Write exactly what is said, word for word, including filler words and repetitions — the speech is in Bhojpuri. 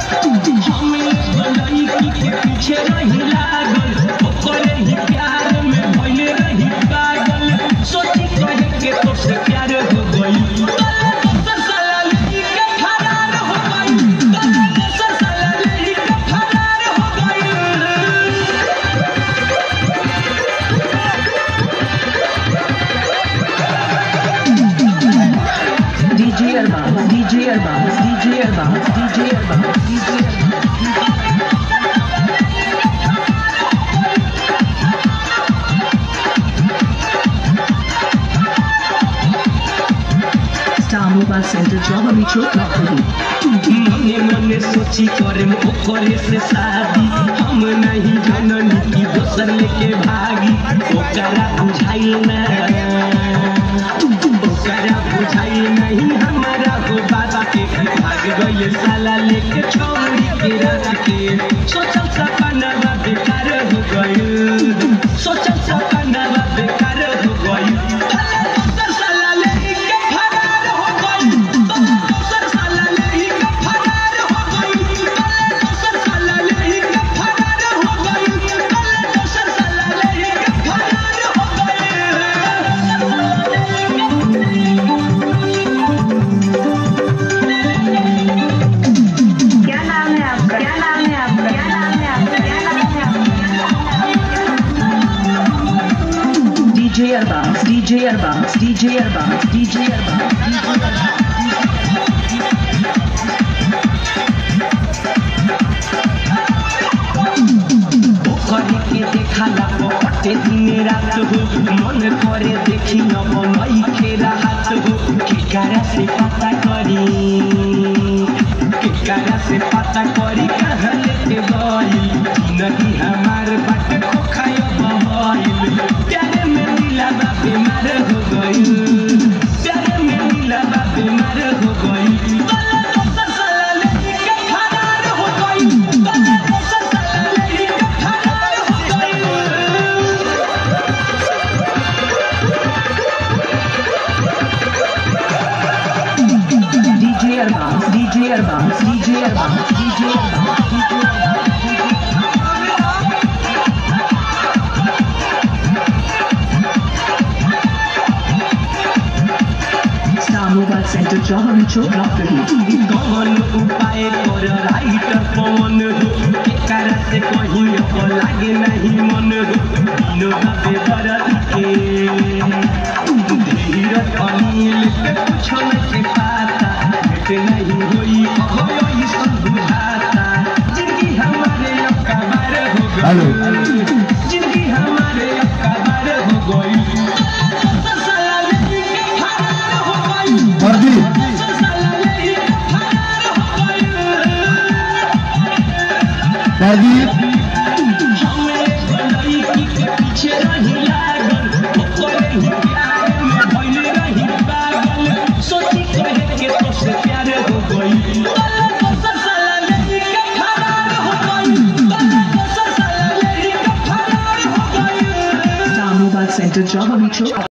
D J Arbaz, D J Arbaz, D J Arbaz, D J Star Mobile Center Jawhari Chowk Lottery. मने मने सोची करे ओकरे से शादी हम नहीं जननी की दोसर लेके भागी ओकरा बुझाई ना ओकरा बुझाई नहीं हमारा हो बाबा के भाग गए साला लेके छोड़ी के रात के सोचल सपना बेकार हो गए सोचल सपना बेकार हो गए D J Arbaz, D J Arbaz, D J Arbaz, D J Arbaz. ओकरे के देखला पटे दिन रात हो मन करे देखी न बनई खेरा हाथ हो केकरा से पता करी केकरा से पता करी कहाँ लेके गई नहीं हमार बात को खाया बहल प्यारे में मिला बीमार हो गई प्यारे में मिला बीमार हो गई D J Arbaz, D J Arbaz, D J Arbaz, D J Arbaz, D J Star Mobile Center Jawhari Chowk Lottery. कौन उपाय कर राइटर पवन हो केकरा से कहीं को लागे नहीं मन हो दिनो बाबे बरत के धीरज अनिल के कुछ नहीं पाता भेट नहीं होई होई सब बुझाता जिंदगी हमारे अकबार हो गई जिंदगी हमारे अकबार हो गई Pardi Pardi Star Mobile Center Jawhari Chowk.